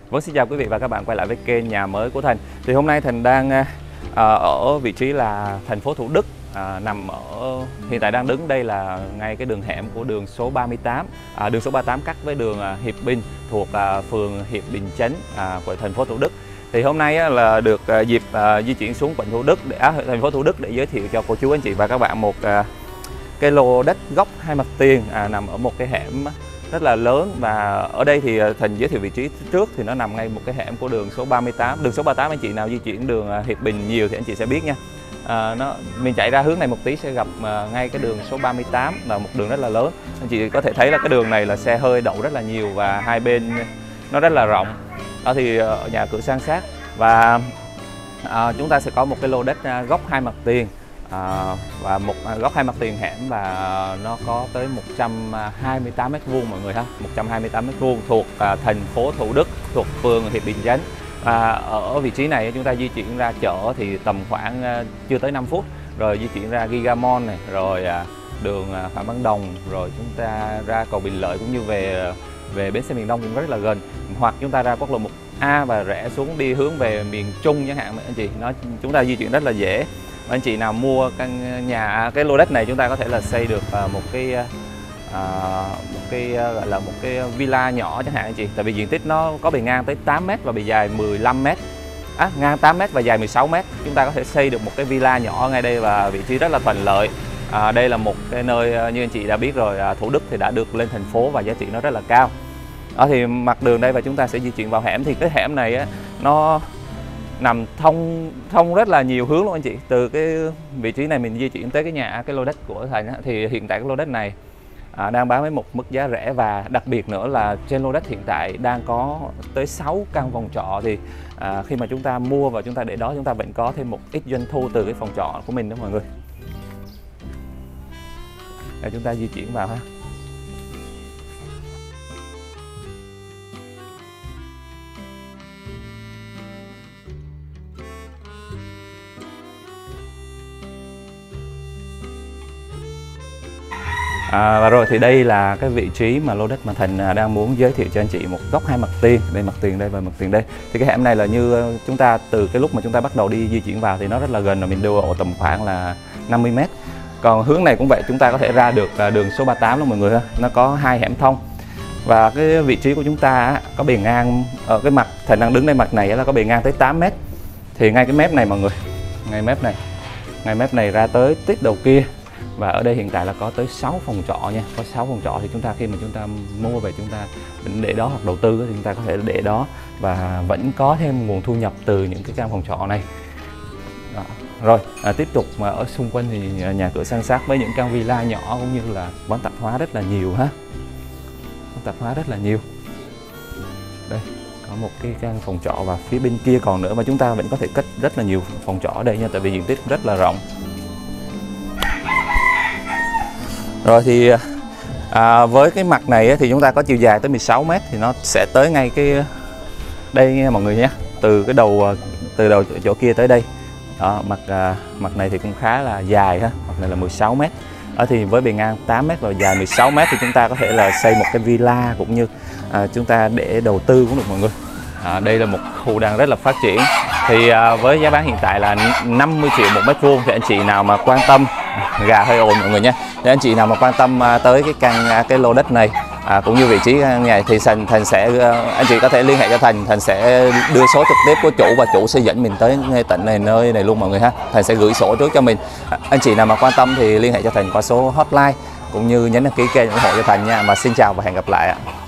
Vâng, xin chào quý vị và các bạn quay lại với kênh Nhà Mới của Thành. Thì hôm nay Thành đang ở vị trí là thành phố Thủ Đức, nằm ở hiện tại đang đứng đây là ngay cái đường hẻm của đường số 38, đường số 38 cắt với đường Hiệp Bình thuộc phường Hiệp Bình Chánh của thành phố Thủ Đức. Thì hôm nay là được dịp di chuyển xuống quận Thủ Đức thành phố Thủ Đức để giới thiệu cho cô chú anh chị và các bạn một cái lô đất góc hai mặt tiền nằm ở một cái hẻm rất là lớn. Và ở đây thì Thành giới thiệu vị trí trước thì nó nằm ngay một cái hẻm của đường số 38. Đường số 38 anh chị nào di chuyển đường Hiệp Bình nhiều thì anh chị sẽ biết nha. Mình chạy ra hướng này một tí sẽ gặp ngay cái đường số 38 là một đường rất là lớn. Anh chị có thể thấy là cái đường này là xe hơi đậu rất là nhiều và hai bên nó rất là rộng. Đó thì ở nhà cửa san sát và chúng ta sẽ có một cái lô đất góc hai mặt tiền. Và một góc hai mặt tiền hẻm và nó có tới 128 m² mọi người ha, 128 m² thuộc thành phố Thủ Đức, thuộc phường Hiệp Bình Chánh. Và ở vị trí này chúng ta di chuyển ra chợ thì tầm khoảng chưa tới 5 phút, rồi di chuyển ra Gigamon này, rồi đường Phạm Văn Đồng, rồi chúng ta ra cầu Bình Lợi cũng như về bến xe miền Đông cũng rất là gần. Hoặc chúng ta ra quốc lộ 1A và rẽ xuống đi hướng về miền Trung chẳng hạn anh chị, chúng ta di chuyển rất là dễ. Anh chị nào mua căn nhà cái lô đất này chúng ta có thể là xây được một cái gọi là một cái villa nhỏ chẳng hạn anh chị, tại vì diện tích nó có bề ngang tới 8 m và bề dài 15 m, ngang 8 m và dài 16 m. Chúng ta có thể xây được một cái villa nhỏ ngay đây và vị trí rất là thuận lợi. Đây là một cái nơi như anh chị đã biết rồi, Thủ Đức thì đã được lên thành phố và giá trị nó rất là cao. Thì mặt đường đây và chúng ta sẽ di chuyển vào hẻm. Thì cái hẻm này nó nằm thông rất là nhiều hướng luôn anh chị. Từ cái vị trí này mình di chuyển tới cái lô đất của Thành thì hiện tại cái lô đất này đang bán với một mức giá rẻ, và đặc biệt nữa là trên lô đất hiện tại đang có tới 6 căn phòng trọ. Thì khi mà chúng ta mua và chúng ta để đó, chúng ta vẫn có thêm một ít doanh thu từ cái phòng trọ của mình đó mọi người. Để chúng ta di chuyển vào ha. Và rồi thì đây là cái vị trí mà lô đất mà Thành đang muốn giới thiệu cho anh chị, một góc hai mặt tiền. Đây mặt tiền đây và mặt tiền đây. Thì cái hẻm này là như chúng ta từ cái lúc mà chúng ta bắt đầu đi di chuyển vào thì nó rất là gần, rồi mình đưa ở tầm khoảng là 50 m. Còn hướng này cũng vậy, chúng ta có thể ra được đường số 38 đó mọi người ha. Nó có hai hẻm thông. Và cái vị trí của chúng ta có bề ngang ở cái mặt Thành đang đứng đây, mặt này là có bề ngang tới 8 m. Thì ngay cái mép này mọi người, ngay mép này ra tới tít đầu kia. Và ở đây hiện tại là có tới 6 phòng trọ nha, có 6 phòng trọ. Thì chúng ta khi mà chúng ta mua về chúng ta định để đó hoặc đầu tư thì chúng ta có thể để đó và vẫn có thêm nguồn thu nhập từ những cái căn phòng trọ này. Rồi tiếp tục mà ở xung quanh thì nhà cửa san sát với những căn villa nhỏ cũng như là quán tạp hóa rất là nhiều ha, quán tạp hóa rất là nhiều. Đây có một cái căn phòng trọ và phía bên kia còn nữa, và chúng ta vẫn có thể cất rất là nhiều phòng trọ ở đây nha, tại vì diện tích rất là rộng. Rồi thì với cái mặt này thì chúng ta có chiều dài tới 16 m, thì nó sẽ tới ngay cái đây nha mọi người nhé, từ đầu chỗ kia tới đây. Đó, mặt này thì cũng khá là dài ha, mặt này là 16 m. Thì với bề ngang 8 m và dài 16 m thì chúng ta có thể là xây một cái villa cũng như chúng ta để đầu tư cũng được mọi người. Đây là một khu đang rất là phát triển. Thì với giá bán hiện tại là 50 triệu một mét vuông, thì anh chị nào mà quan tâm, gà hơi ồn mọi người nhé, thì anh chị nào mà quan tâm tới cái lô đất này cũng như vị trí này thì Thành sẽ, anh chị có thể liên hệ cho Thành sẽ đưa số trực tiếp của chủ và chủ sẽ dẫn mình tới ngay tận nơi này luôn mọi người ha. Thành sẽ gửi sổ trước cho mình. Anh chị nào mà quan tâm thì liên hệ cho Thành qua số hotline cũng như nhấn đăng ký kênh ủng hộ cho Thành nha. Và xin chào và hẹn gặp lại ạ.